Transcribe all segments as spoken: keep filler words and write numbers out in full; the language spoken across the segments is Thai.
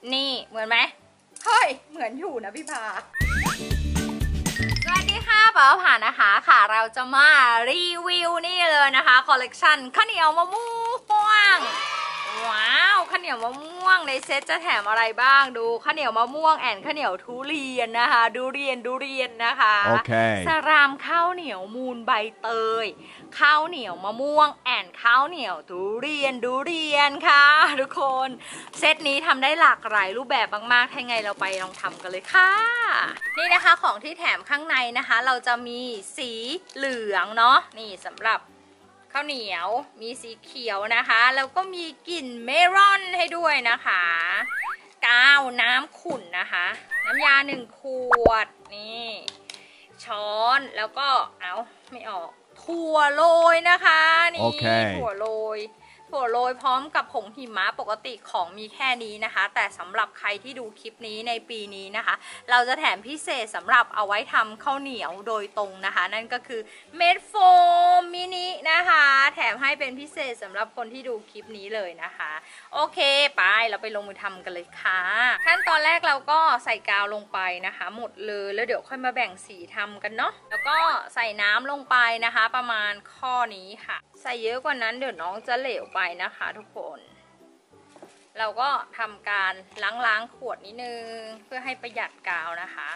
นี่เหมือนไหมเฮ้ยเหมือนอยู่นะพี่พาสวัสดีค่ะป๋าผ่านนะคะค่ะเราจะมารีวิวนี่เลยนะคะคอลเลกชันข้าวเหนียวมะม่วงว้าวข้าวเหนียวมะม่วงในเซตจะแถมอะไรบ้างดูข้าวเหนียวมะม่วงแอนข้าวเหนียวทุเรียนนะคะดูเรียนดูเรียนนะคะโอเคสรามข้าวเหนียวมูลใบเตยข้าวเหนียวมะม่วงแอนข้าวเหนียวทุเรียนดูเรียนค่ะทุกคนเซตนี้ทำได้หลากหลายรูปแบบมากๆถ้าไงเราไปลองทำกันเลยค่ะนี่นะคะของที่แถมข้างในนะคะเราจะมีสีเหลืองเนาะนี่สำหรับข้าวเหนียวมีสีเขียวนะคะแล้วก็มีกลิ่นเมลอนให้ด้วยนะคะกาวน้ำขุ่นนะคะน้ำยาหนึ่งขวดนี่ช้อนแล้วก็เอาไม่ออกถั่วโรยนะคะนี่ okay. ถั่วโรยถั่วโรยพร้อมกับผงหิมะปกติของมีแค่นี้นะคะแต่สำหรับใครที่ดูคลิปนี้ในปีนี้นะคะเราจะแถมพิเศษสำหรับเอาไว้ทำข้าวเหนียวโดยตรงนะคะนั่นก็คือเม็ดโฟมมินินะคะแถมให้เป็นพิเศษสำหรับคนที่ดูคลิปนี้เลยนะคะโอเคไปเราไปลงมือทำกันเลยค่ะขั้นตอนแรกเราก็ใส่กาวลงไปนะคะหมดเลยแล้วเดี๋ยวค่อยมาแบ่งสีทำกันเนาะแล้วก็ใส่น้ำลงไปนะคะประมาณข้อนี้ค่ะใส่เยอะกว่านั้นเดี๋ยวน้องจะเหลวไปนะคะทุกคนเราก็ทำการล้างๆขวดนิดนึงเพื่อให้ประหยัดกาวนะคะ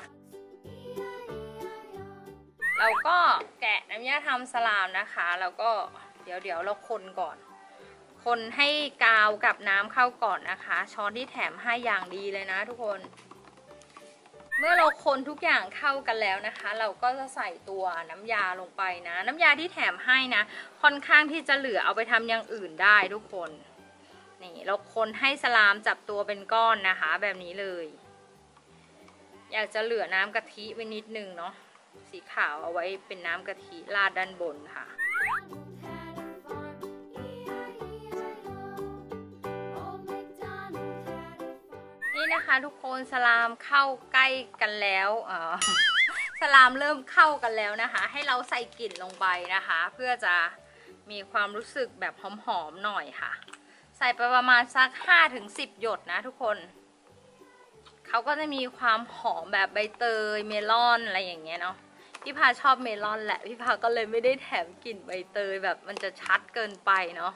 เราก็แกะน้ำยาทำสลามนะคะแล้วก็เดี๋ยวเดี๋ยวเราคนก่อนคนให้กาวกับน้ำเข้าก่อนนะคะช้อนที่แถมให้อย่างดีเลยนะทุกคนเมื่อเราคนทุกอย่างเข้ากันแล้วนะคะเราก็จะใส่ตัวน้ำยาลงไปนะน้ำยาที่แถมให้นะค่อนข้างที่จะเหลือเอาไปทำอย่างอื่นได้ทุกคนนี่เราคนให้สลามจับตัวเป็นก้อนนะคะแบบนี้เลยอยากจะเหลือน้ำกะทิไว้นิดนึงเนาะสีขาวเอาไว้เป็นน้ำกะทิราดด้านบนค่ะนี่นะคะทุกคนสลามเข้าใกล้กันแล้วอ๋อสลามเริ่มเข้ากันแล้วนะคะให้เราใส่กลิ่นลงไปนะคะเพื่อจะมีความรู้สึกแบบหอมๆหน่อยค่ะใส่ไปประมาณสัก ห้าถึงสิบ หยดนะทุกคนเขาก็จะมีความหอมแบบใบเตยเมลอนอะไรอย่างเงี้ยเนาะพี่พาชอบเมลอนแหละพี่พาก็เลยไม่ได้แถมกลิ่นใบเตยแบบมันจะชัดเกินไปเนาะ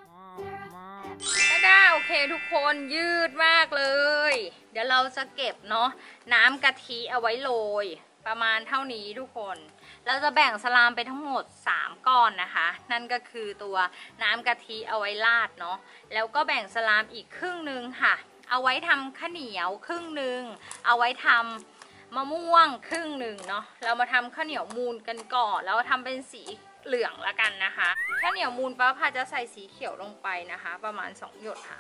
ได้โอเคทุกคนยืดมากเลยเดี๋ยวเราจะเก็บเนาะน้ำกะทิเอาไว้โรยประมาณเท่านี้ทุกคนเราจะแบ่งสลามไปทั้งหมดสามก้อนนะคะนั่นก็คือตัวน้ำกะทิเอาไว้ราดเนาะแล้วก็แบ่งสลามอีกครึ่งนึงค่ะเอาไว้ทำข้าวเหนียวครึ่งนึงเอาไว้ทำมะม่วงครึ่งหนึ่งเนาะเรามาทำข้าวเหนียวมูนกันก่อนแล้วทำเป็นสีเหลืองละกันนะคะข้าวเหนียวมูนป้าพาจะใส่สีเขียวลงไปนะคะประมาณสองหยดค่ะ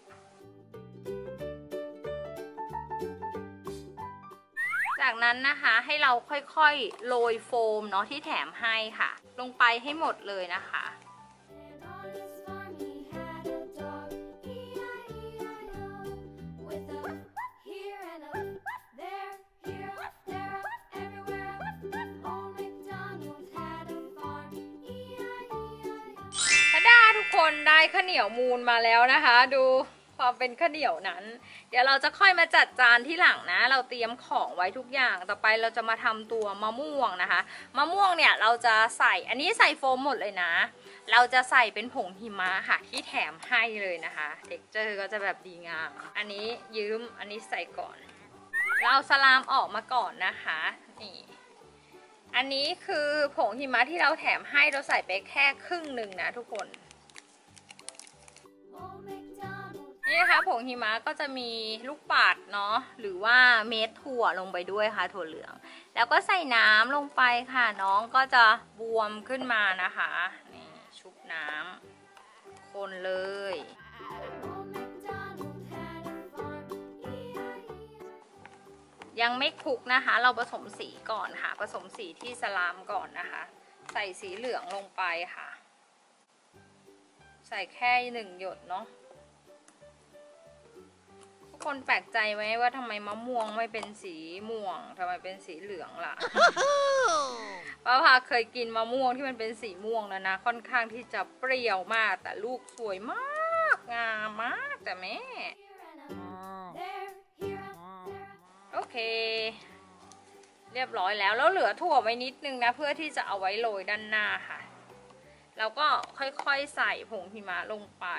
จากนั้นนะคะให้เราค่อยๆโรยโฟมเนาะที่แถมให้ค่ะลงไปให้หมดเลยนะคะทุกคนได้ข้าวเหนียวมูนมาแล้วนะคะดูความเป็นข้าวเหนียวนั้นเดี๋ยวเราจะค่อยมาจัดจานที่หลังนะเราเตรียมของไว้ทุกอย่างต่อไปเราจะมาทำตัวมะม่วงนะคะมะม่วงเนี่ยเราจะใส่อันนี้ใส่โฟมหมดเลยนะเราจะใส่เป็นผงหิมะค่ะที่แถมให้เลยนะคะเท็กเจอร์ก็จะแบบดีงามอันนี้ยืมอันนี้ใส่ก่อนเราสลามออกมาก่อนนะคะนี่อันนี้คือผงหิมะที่เราแถมให้เราใส่ไปแค่ครึ่งหนึ่งนะทุกคนนี่นะคะผงหิมะก็จะมีลูกปัดเนาะหรือว่าเม็ดถั่วลงไปด้วยค่ะถั่วเหลืองแล้วก็ใส่น้ำลงไปค่ะน้องก็จะบวมขึ้นมานะคะนี่ชุบน้ำคนเลยยังไม่คลุกนะคะเราผสมสีก่อนค่ะผสมสีที่สลามก่อนนะคะใส่สีเหลืองลงไปค่ะใส่แค่หนึ่งหยดเนาะทุกคนแปลกใจไหมว่าทำไมมะม่วงไม่เป็นสีม่วงทำไมเป็นสีเหลืองล่ะ ป้าพาเคยกินมะม่วงที่มันเป็นสีม่วงแล้วนะค่อนข้างที่จะเปรี้ยวมากแต่ลูกสวยมากงามมากแต่แม่เรียบร้อยแล้วแล้วเหลือถั่วไว้นิดนึงนะเพื่อที่จะเอาไว้โรยด้านหน้าค่ะแล้วก็ค่อยๆใส่ผงหิมะลงไป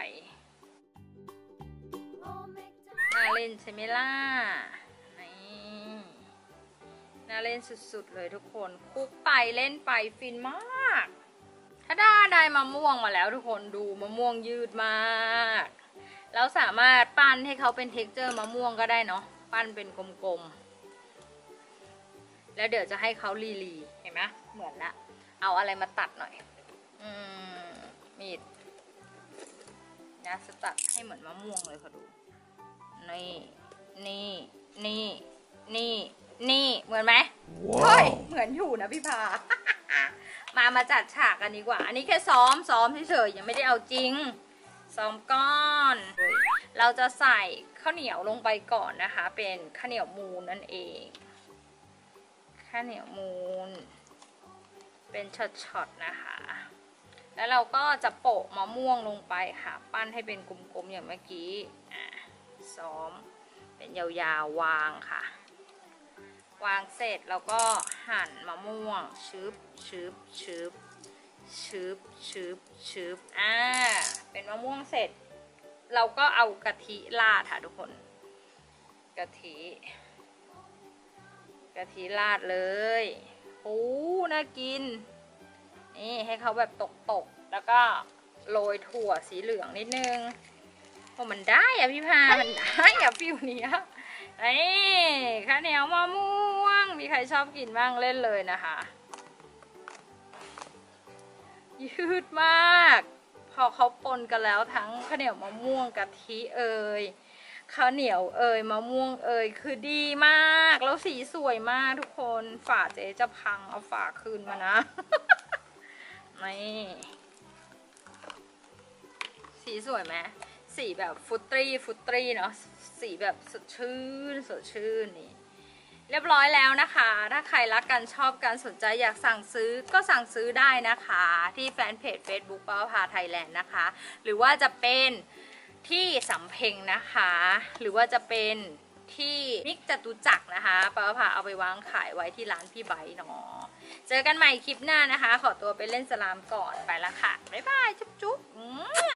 น่าเล่นใช่ไหมล่ะนี่น่าเล่นสุดๆเลยทุกคนคลุกไปเล่นไปฟินมากถ้าได้ได้มะม่วงมาแล้วทุกคนดูมะม่วงยืดมากแล้วสามารถปั้นให้เขาเป็นเท็กเจอร์มะม่วงก็ได้เนาะปั้นเป็นกลมๆแล้วเดี๋ยวจะให้เขาลีลีเห็นไหมเหมือนละเอาอะไรมาตัดหน่อยอืมมีดนะจะตัดให้เหมือนมะม่วงเลยค่ะดูนี่นี่นี่นี่นี่เหมือนไหมเฮ้ยเหมือนอยู่นะพี่พา มามาจัดฉากกันดีกว่าอันนี้แค่ซ้อมซ้อมเฉยๆยังไม่ได้เอาจริงซ้อมก้อนเราจะใส่ข้าวเหนียวลงไปก่อนนะคะเป็นข้าวเหนียวมูนนั่นเองข้าวเหนียวมูนเป็นช็อตๆนะคะแล้วเราก็จะโปะมะม่วงลงไปค่ะปั้นให้เป็นกลมๆอย่างเมื่อกี้อ่ะซ้อมเป็นยาวๆวางค่ะวางเสร็จแล้วก็หั่นมะม่วงชึบชึบชึบชึบชึบชึบอ่าเป็นมะม่วงเสร็จเราก็เอากะทิราดค่ะทุกคนกะทิกะทิราดเลยโอ้น่ากินนี่ให้เขาแบบตกๆแล้วก็โรยถั่วสีเหลืองนิดนึงโอ้มันได้อะพี่พามันได้อะฟิวนี้นี่ข้าวเหนียวมะม่วงมีใครชอบกินบ้างเล่นเลยนะคะยืดมากพอเขาปนกันแล้วทั้งข้าวเหนียวมะม่วงกะทิเอ่ยข้าวเหนียวเอ่ยมะม่วงเอ่ยคือดีมากแล้วสีสวยมากทุกคนฝาเจ๊จะพังเอาฝาคืนมานะ นี่สีสวยไหมสีแบบฟุตตี้ฟุตตี้เนาะสีแบบสดชื่นสดชื่นนี่เรียบร้อยแล้วนะคะถ้าใครรักกันชอบกันสนใจอยากสั่งซื้อก็สั่งซื้อได้นะคะที่แฟนเพจ Facebook ป้าพาไทยแลนด์นะคะหรือว่าจะเป็นที่สำเพ็งนะคะหรือว่าจะเป็นที่มิกจตุจักรนะคะป้าพาเอาไปวางขายไว้ที่ร้านพี่ไบค์เนาะเจอกันใหม่คลิปหน้านะคะขอตัวไปเล่นสลามก่อนไปละค่ะบ๊ายบายจุ๊บจุ๊บ